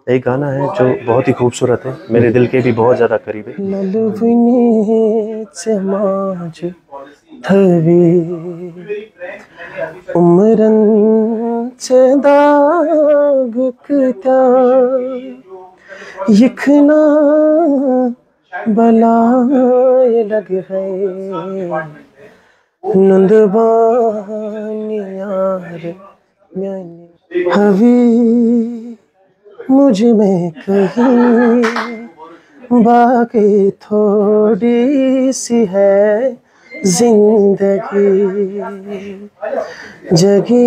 एक गाना है जो बहुत ही खूबसूरत है, मेरे दिल के भी बहुत ज़्यादा करीब है। उमरन दाग यखना बलाए लग है नंदबानी यार हवी मुझ में कहीं बाकी थोड़ी सी है जिंदगी जगी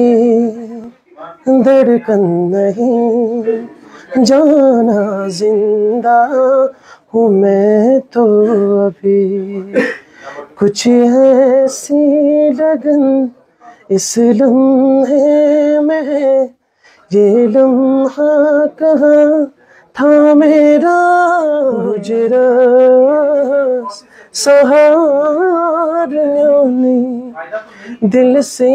धड़कन नहीं जाना जिंदा हूँ मैं तो अभी कुछ ऐसी लगन इस लम्हे में ये लम्हा कहाँ था मेरा गुजरा सहारने दिल से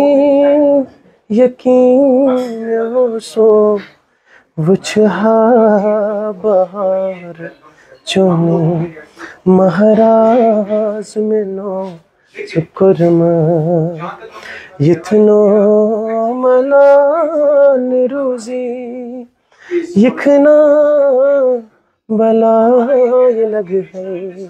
यकीन सो वुछहा बहार चुनी महाराज में नो शुक्रमा यथनो मलान रोजी यखना बलाए लग है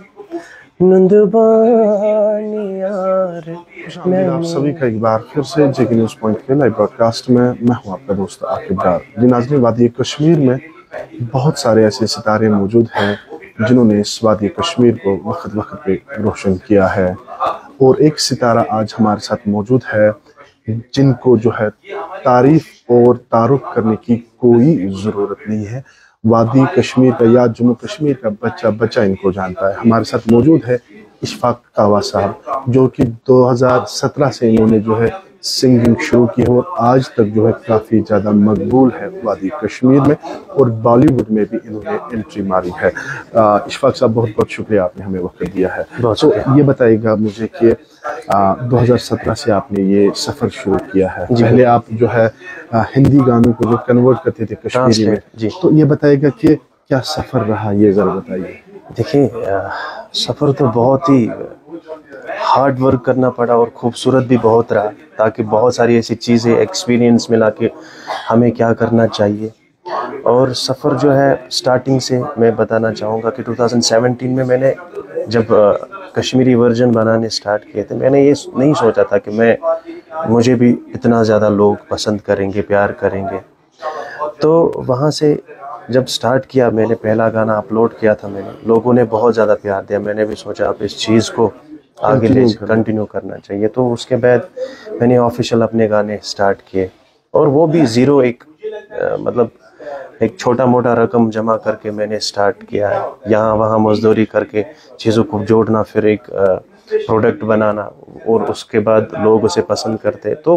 नंदबानी यार। आप सभी का एक बार फिर से जेके न्यूज़ पॉइंट के लाइव ब्रॉडकास्ट में मैं हूं आपका दोस्त आकिब डार। जी नाज़रीन, वादी कश्मीर में बहुत सारे ऐसे सितारे मौजूद हैं जिन्होंने इस वादी कश्मीर को वक्त वक्त पे रोशन किया है, और एक सितारा आज हमारे साथ मौजूद है जिनको जो है तारीफ और तारुफ करने की कोई ज़रूरत नहीं है। वादी कश्मीर का या जम्मू कश्मीर का बच्चा बच्चा इनको जानता है। हमारे साथ मौजूद है इशफाक कावा साहब, जो कि 2017 से इन्होंने जो है सिंगिंग शुरू की है और आज तक जो है काफ़ी ज़्यादा मकबूल है वादी कश्मीर में, और बॉलीवुड में भी इन्होंने एंट्री मारी है। इशफाक साहब, बहुत बहुत शुक्रिया, आपने हमें वक्त दिया है। तो ये बताइएगा मुझे कि 2017 से आपने ये सफ़र शुरू किया है। पहले आप जो है हिंदी गानों को जो कन्वर्ट करते थे कश्मीरी में, तो ये बताइएगा कि क्या सफ़र रहा, ये ज़रा बताइए। देखिए, सफ़र तो बहुत ही हार्ड वर्क करना पड़ा और खूबसूरत भी बहुत रहा, ताकि बहुत सारी ऐसी चीज़ें एक्सपीरियंस मिला कि हमें क्या करना चाहिए। और सफ़र जो है स्टार्टिंग से मैं बताना चाहूँगा कि 2017 में मैंने जब कश्मीरी वर्जन बनाने स्टार्ट किए थे, मैंने ये नहीं सोचा था कि मुझे भी इतना ज़्यादा लोग पसंद करेंगे, प्यार करेंगे। तो वहाँ से जब स्टार्ट किया, मैंने पहला गाना अपलोड किया था, लोगों ने बहुत ज़्यादा प्यार दिया। मैंने भी सोचा अब इस चीज़ को आगे कंटिन्यू करना चाहिए। तो उसके बाद मैंने ऑफिशियल अपने गाने स्टार्ट किए, और वो भी ज़ीरो मतलब एक छोटा मोटा रकम जमा करके मैंने स्टार्ट किया है। यहाँ वहाँ मजदूरी करके चीज़ों को जोड़ना, फिर एक प्रोडक्ट बनाना, और उसके बाद लोग उसे पसंद करते। तो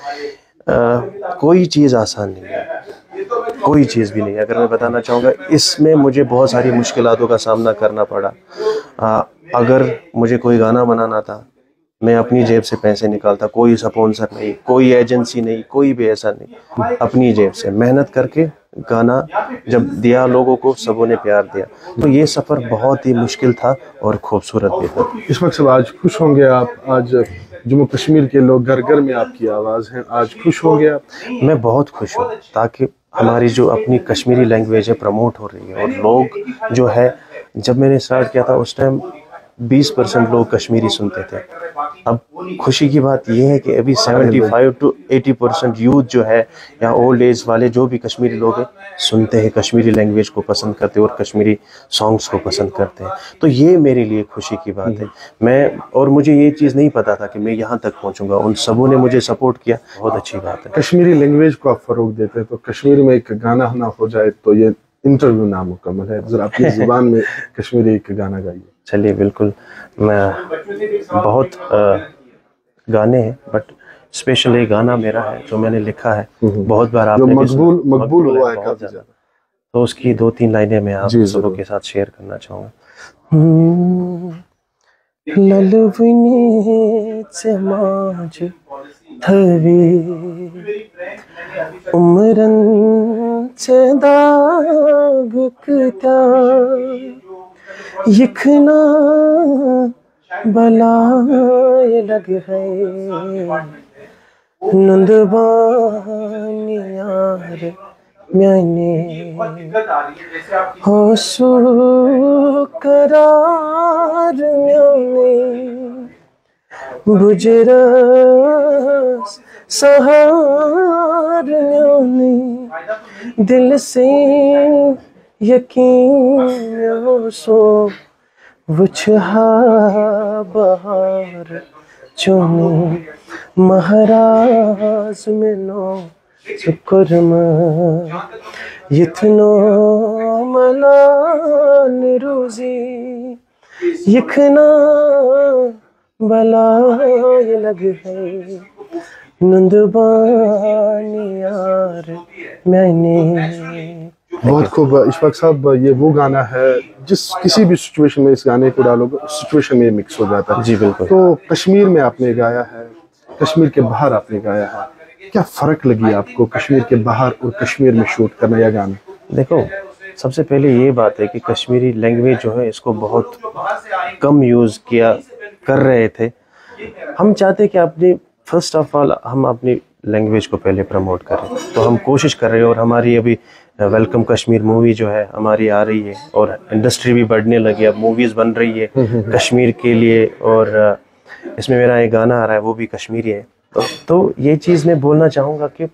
कोई चीज़ आसान नहीं है, कोई चीज़ भी नहीं। अगर मैं बताना चाहूँगा, इसमें मुझे बहुत सारी मुश्किलातों का सामना करना पड़ा। अगर मुझे कोई गाना बनाना था, मैं अपनी जेब से पैसे निकालता, कोई स्पॉन्सर नहीं, कोई एजेंसी नहीं, कोई भी ऐसा नहीं, अपनी जेब से मेहनत करके गाना जब दिया लोगों को, सबों ने प्यार दिया। तो ये सफ़र बहुत ही मुश्किल था और खूबसूरत भी था। इस वक्त सब आज खुश होंगे आप, आज जम्मू कश्मीर के लोग घर घर में आपकी आवाज़ है, आज खुश होंगे आप? मैं बहुत खुश हूँ, ताकि हमारी जो अपनी कश्मीरी लैंग्वेज है प्रमोट हो रही है। और लोग जो है, जब मैंने स्टार्ट किया था उस टाइम 20% लोग कश्मीरी सुनते थे। अब खुशी की बात यह है कि अभी 75 to 80% यूथ जो है, या ओल्ड एज वाले जो भी कश्मीरी लोग हैं, सुनते हैं, कश्मीरी लैंग्वेज को पसंद करते हैं और कश्मीरी सॉन्ग्स को पसंद करते हैं। तो ये मेरे लिए खुशी की बात है। और मुझे ये चीज़ नहीं पता था कि मैं यहाँ तक पहुँचूंगा। उन सबों ने मुझे सपोर्ट किया, बहुत अच्छी बात है। कश्मीरी लैंग्वेज को आप फ़रोग देते हैं, तो कश्मीर में एक गाना ना हो जाए तो ये इंटरव्यू नामुकम्मल है। जरा अपनी ज़ुबान में कश्मीरी एक गाना गाइए। चलिए, बिल्कुल। मैं बहुत गाने हैं, बट स्पेशल एक गाना मेरा है जो मैंने लिखा है, बहुत बार आपने मकबूल हुआ है काफी ज़्यादा। तो उसकी 2-3 लाइनें मैं आप सबों के साथ शेयर करना चाहूँगा। उमरन दाग कता यखना बलाय लग है नंदबानी यार मैंने हो सुकरार मैंने बुजरस सहार मैंने दिल से यकीन सो वुछहा बहार चुनी महाराज में नो शुक्रमा यथनो मलान रोजी यखना बलाय लग है नंदबानी यार मैंने। बहुत खूब इशफाक साहब, ये वो गाना है जिस किसी भी सिचुएशन में इस गाने को डालोगे सिचुएशन में मिक्स हो जाता है। जी बिल्कुल। तो कश्मीर में आपने गाया है, कश्मीर के बाहर आपने गाया है, क्या फर्क लगी आपको कश्मीर के बाहर और कश्मीर में शूट करना यह गाना? देखो, सबसे पहले ये बात है कि कश्मीरी लैंग्वेज जो है इसको बहुत कम यूज़ किया कर रहे थे। हम चाहते कि अपनी फर्स्ट ऑफ ऑल हम अपनी लैंग्वेज को पहले प्रमोट करें, तो हम कोशिश कर रहे हैं। और हमारी अभी वेलकम कश्मीर मूवी जो है हमारी आ रही है और इंडस्ट्री भी बढ़ने लगी, अब मूवीज़ बन रही है कश्मीर के लिए। और इसमें मेरा एक गाना आ रहा है वो भी कश्मीरी है। तो ये चीज़ मैं बोलना चाहूँगा कि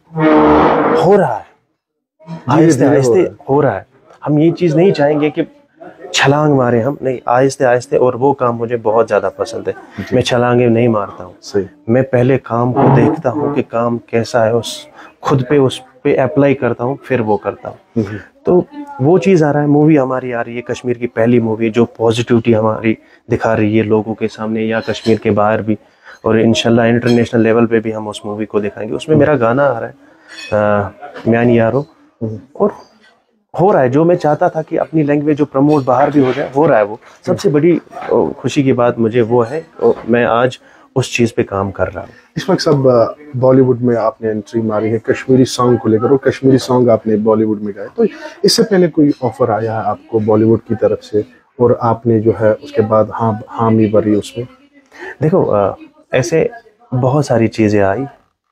हो रहा है, आहिस्ते आहिस्ते हो रहा है। हम ये चीज़ नहीं चाहेंगे कि छलांग मारे, हम नहीं, आहिस्ते आहिस्ते। और वो काम मुझे बहुत ज़्यादा पसंद है। मैं छलांगे नहीं मारता हूँ, मैं पहले काम को देखता हूँ कि काम कैसा है, उस खुद पे उस पे अप्लाई करता हूँ, फिर वो करता हूँ। तो वो चीज़ आ रहा है। मूवी हमारी आ रही है, कश्मीर की पहली मूवी जो पॉजिटिविटी हमारी दिखा रही है लोगों के सामने या कश्मीर के बाहर भी, और इंशाल्लाह इंटरनेशनल लेवल पे भी हम उस मूवी को दिखाएंगे। उसमें मेरा गाना आ रहा है म्यानी यारो, और हो रहा है जो मैं चाहता था कि अपनी लैंग्वेज जो प्रमोट बाहर भी हो जाए, हो रहा है। वो सबसे बड़ी खुशी की बात मुझे वो है, और मैं आज उस चीज़ पे काम कर रहा हूँ। इशफाक साहब, बॉलीवुड में आपने एंट्री मारी है कश्मीरी सॉन्ग को लेकर, और कश्मीरी सॉन्ग आपने बॉलीवुड में गाए, तो इससे पहले कोई ऑफर आया है आपको बॉलीवुड की तरफ से और आपने जो है उसके बाद हामी भरी उसमें? देखो, ऐसे बहुत सारी चीज़ें आई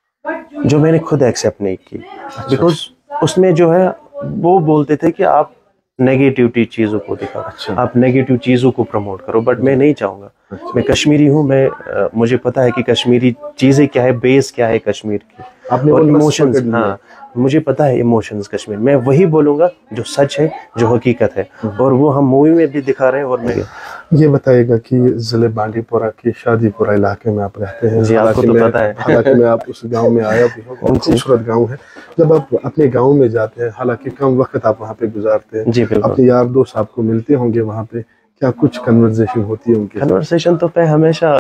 जो मैंने खुद एक्सेप्ट नहीं की, बिकॉज उसमें जो है वो बोलते थे कि आप नेगेटिविटी चीज़ों को दिखाओ, आप नेगेटिव चीज़ों को प्रमोट करो, बट मैं नहीं चाहूँगा। मैं कश्मीरी हूँ, मुझे पता है कि कश्मीरी चीज़ें क्या है, बेस क्या है कश्मीर की, और इमोशंस। हाँ, मुझे पता है इमोशंस कश्मीर, मैं वही बोलूँगा जो सच है, जो हकीकत है, और वो हम मूवी में भी दिखा रहे हैं। और मैं ये बताइएगा कि ज़िले बांडीपुरा के शादीपुरा इलाके में आप रहते हैं। जी, आपको तो पता है। हालांकि मैं आप उस गांव में आया भी हूँ, बहुत खूबसूरत गांव है। जब आप अपने गांव में जाते हैं, हालांकि कम वक्त आप वहाँ पे गुजारते हैं, जी बिल्कुल, अपने यार दोस्त आपको मिलते होंगे वहाँ पे, क्या कुछ कन्वर्सेशन होती है उनके? कन्वर्सेशन तो मैं हमेशा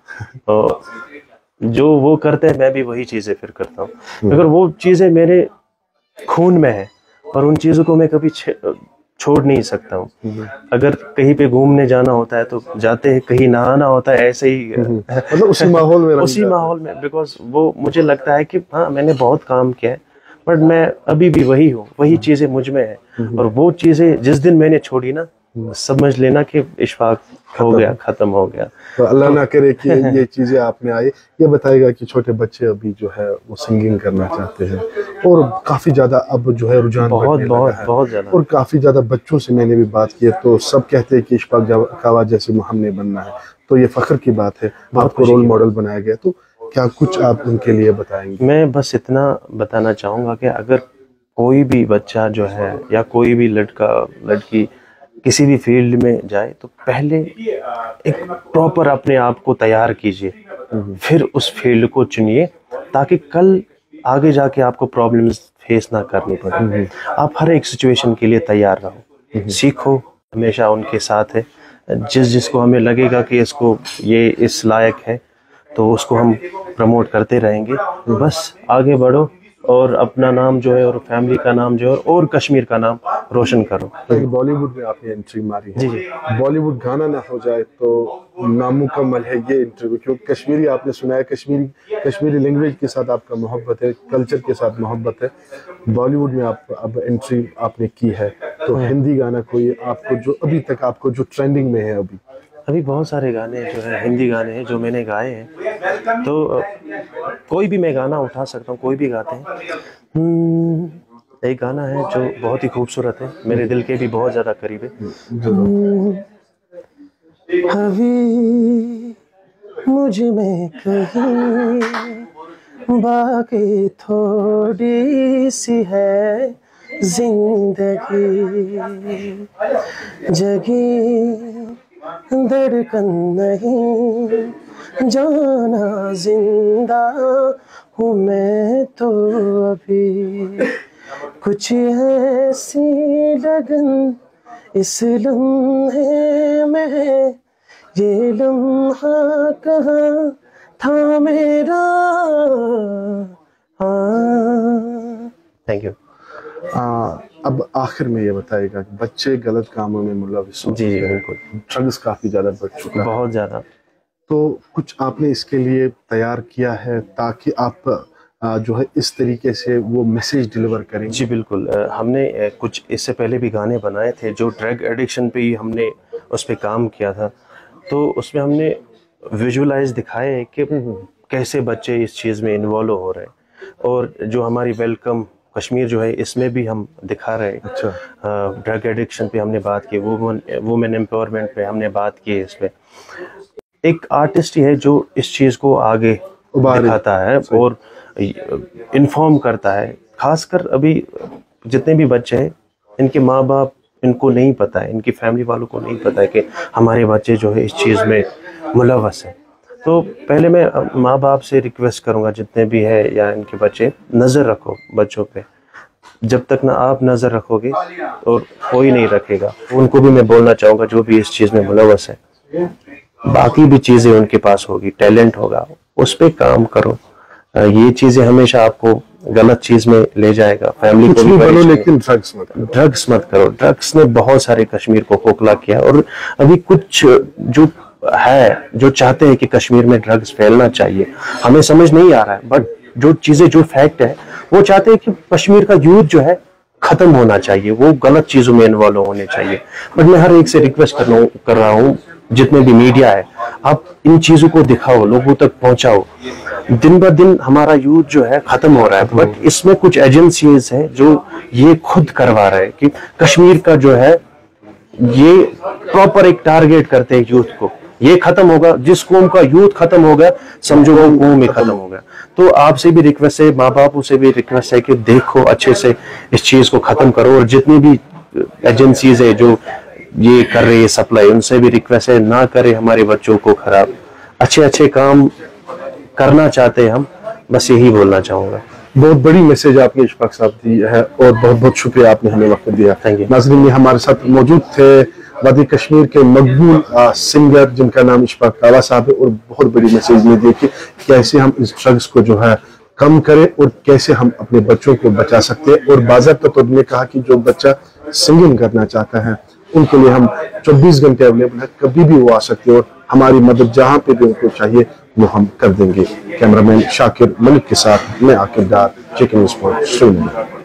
जो वो करते हैं मैं भी वही चीज़ें फिर करता हूँ, अगर वो चीज़ें मेरे खून में है, और उन चीज़ों को मैं कभी छोड़ नहीं सकता हूँ। अगर कहीं पे घूमने जाना होता है तो जाते हैं, कहीं नहाना होता है ऐसे ही, मतलब उसी माहौल में उसी माहौल में, बिकॉज वो मुझे लगता है कि हाँ मैंने बहुत काम किया है, बट मैं अभी भी वही हूँ, वही चीज़ें मुझ में है। और वो चीज़ें जिस दिन मैंने छोड़ी ना, समझ लेना कि इशफाक हो गया, खत्म हो गया। तो अल्लाह ना करे कि ये चीजें आप में आए। ये बताएगा कि छोटे बच्चे अभी जो है वो सिंगिंग करना चाहते हैं, और काफी ज्यादा अब जो है रुझान बहुत ज्यादा, और काफी ज्यादा बच्चों से मैंने भी बात की है, तो सब कहते हैं कि इशफाक कावा जैसे हमने बनना है, तो ये फख्र की बात है, आपको रोल मॉडल बनाया गया। तो क्या कुछ आप उनके लिए बताएंगे? मैं बस इतना बताना चाहूँगा कि अगर कोई भी बच्चा जो है या कोई भी लड़का लड़की किसी भी फील्ड में जाए, तो पहले एक प्रॉपर अपने आप को तैयार कीजिए, फिर उस फील्ड को चुनिए, ताकि कल आगे जाके आपको प्रॉब्लम्स फेस ना करनी पड़े। आप हर एक सिचुएशन के लिए तैयार रहो, सीखो, हमेशा उनके साथ है। जिसको हमें लगेगा कि इसको ये इस लायक है, तो उसको हम प्रमोट करते रहेंगे। बस आगे बढ़ो, और अपना नाम जो है और फैमिली का नाम जो है और कश्मीर का नाम रोशन करो। बॉलीवुड में आपने एंट्री मारी है, जी जी। बॉलीवुड गाना ना हो जाए तो नामुकम्मल है ये इंटरव्यू, क्योंकि कश्मीरी आपने सुना है, कश्मीरी लैंग्वेज के साथ आपका मोहब्बत है, कल्चर के साथ मोहब्बत है। बॉलीवुड में आप अब एंट्री आपने की है, तो हिंदी गाना कोई आपको जो अभी तक आपको जो ट्रेंडिंग में है अभी बहुत सारे गाने जो है हिंदी गाने हैं जो मैंने गाए हैं, तो कोई भी मैं गाना उठा सकता हूँ, कोई भी गाते हैं। एक गाना है जो बहुत ही खूबसूरत है, मेरे दिल के भी बहुत ज़्यादा करीब है। अभी मुझ में कहीं बाकी थोड़ी सी है जिंदगी, जगी धड़कन नहीं जाना जिंदा हूँ मैं तो अभी, कुछ ऐसी लगन इस लम्हे में, ये लम्हा कहाँ था मेरा। Thank you. अब आखिर में ये बताएगा कि बच्चे गलत कामों में मुलविस होते हैं, बिल्कुल, ड्रग्स काफी ज्यादा बढ़ चुका है, बहुत ज्यादा। तो कुछ आपने इसके लिए तैयार किया है ताकि आप जो है इस तरीके से वो मैसेज डिलीवर करें? जी बिल्कुल, हमने कुछ इससे पहले भी गाने बनाए थे जो ड्रग एडिक्शन पे ही हमने उस पर काम किया था, तो उसमें हमने विजुअलाइज दिखाए कि कैसे बच्चे इस चीज़ में इन्वॉल्व हो रहे हैं, और जो हमारी वेलकम कश्मीर जो है इसमें भी हम दिखा रहे हैं। अच्छा। ड्रग एडिक्शन पे हमने बात की, वुमेन एम्पावरमेंट पे हमने बात की है। इस पे एक आर्टिस्ट ही है जो इस चीज़ को आगे दिखाता है और इन्फॉर्म करता है। खासकर अभी जितने भी बच्चे हैं, इनके माँ बाप इनको नहीं पता है, इनकी फैमिली वालों को नहीं पता है कि हमारे बच्चे जो है इस चीज़ में मुलव्वस है। तो पहले मैं माँ बाप से रिक्वेस्ट करूँगा, जितने भी है या इनके बच्चे, नज़र रखो बच्चों पे। जब तक ना आप नज़र रखोगे और कोई नहीं रखेगा। उनको भी मैं बोलना चाहूँगा जो भी इस चीज़ में मुलव्वस है, बाकी भी चीज़ें उनके पास होगी, टैलेंट होगा, उस पर काम करो। ये चीज़ें हमेशा आपको गलत चीज़ में ले जाएगा। फैमिली को भी बोलो, लेकिन ड्रग्स मत करो। ड्रग्स ने बहुत सारे कश्मीर को खोखला किया, और अभी कुछ जो है जो चाहते हैं कि कश्मीर में ड्रग्स फैलना चाहिए, हमें समझ नहीं आ रहा है, बट जो चीज़ें जो फैक्ट है वो चाहते हैं कि कश्मीर का यूथ जो है खत्म होना चाहिए, वो गलत चीज़ों में इन्वॉल्व होने चाहिए। बट मैं हर एक से रिक्वेस्ट कर रहा हूँ, जितने भी मीडिया है, आप इन चीज़ों को दिखाओ, लोगों तक पहुंचाओ। दिन ब दिन हमारा यूथ जो है खत्म हो रहा है, बट इसमें कुछ एजेंसीज हैं जो ये खुद करवा रहे हैं कि कश्मीर का जो है ये प्रॉपर एक टारगेट करते हैं यूथ को। ये खत्म होगा, जिस कौम का यूथ खत्म हो गया, समझो वो कौम ही खत्म हो गया। तो आपसे भी रिक्वेस्ट है, माँ बापों से भी रिक्वेस्ट है कि देखो, अच्छे से इस चीज को खत्म करो। और जितनी भी एजेंसीज है जो ये कर रही है सप्लाई, उनसे भी रिक्वेस्ट है, ना करे हमारे बच्चों को खराब। अच्छे अच्छे काम करना चाहते हैं हम, बस यही बोलना चाहूंगा। बहुत बड़ी मैसेज आपने इशफाक साहब दी है, और बहुत बहुत शुक्रिया आपने हमें वक्त दिया। Thank you. नाज़रीन, हमारे साथ मौजूद थे वादी कश्मीर के मकबूल सिंगर जिनका नाम इशफाक कावा साहब है, और बहुत बड़ी मैसेज ये दी कि कैसे हम इस ड्रग्स को जो है कम करें और कैसे हम अपने बच्चों को बचा सकते हैं। और बाज़ाब्ता तौर पर कहा कि जो बच्चा सिंगिंग करना चाहता है उनके लिए हम 24 घंटे अवेलेबल है, कभी भी वो आ सकते हैं, और हमारी मदद जहाँ पे भी उनको चाहिए वो हम कर देंगे। कैमरामैन शाकिर मलिक के साथ मैं Aqib Dar, check news point, Srinagar.